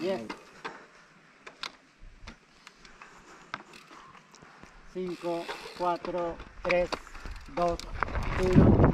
Bien. 5, 4, 3, 2, 1.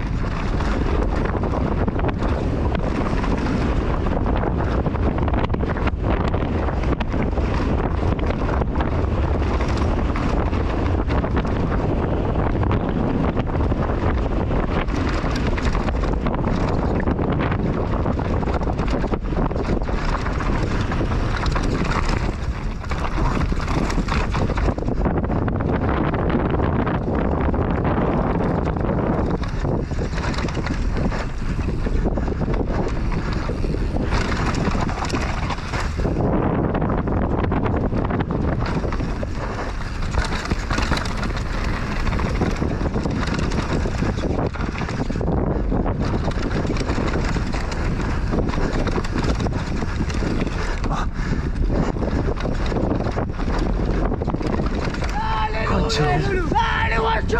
¡Dale, guacho!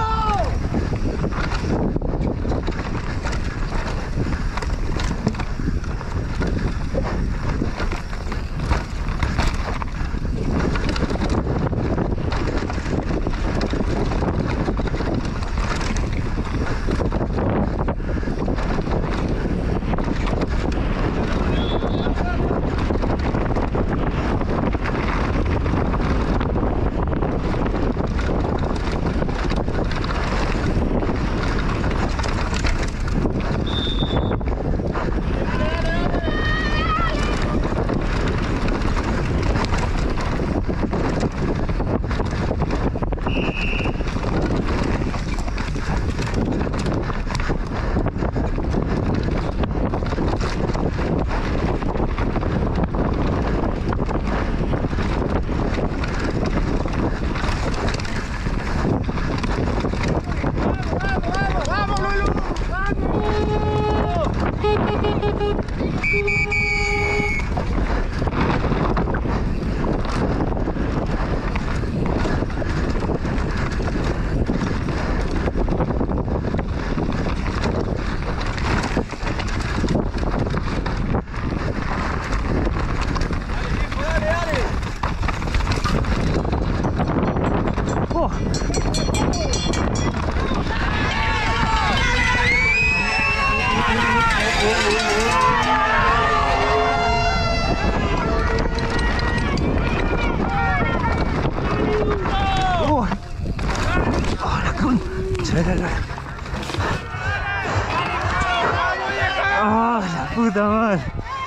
¡Ah, la puta madre!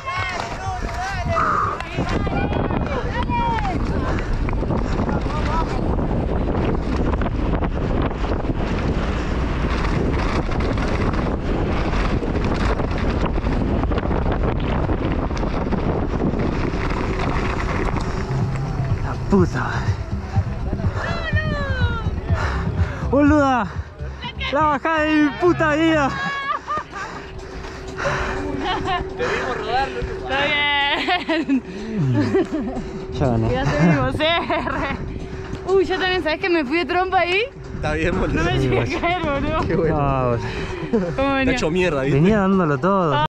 La puta madre. ¡Boluda! ¡La bajada de mi puta vida! Te vimos rodar, ¿no? Está bien. Ya gané. Ya te vimos, cerro. Uy, yo también, ¿sabes que me fui de trompa ahí? Está bien, boludo. No me llegué a caer, boludo. Qué bueno. Ah, ¿Cómo Está venía? hecho mierda, ¿viste? venía dándolo todo.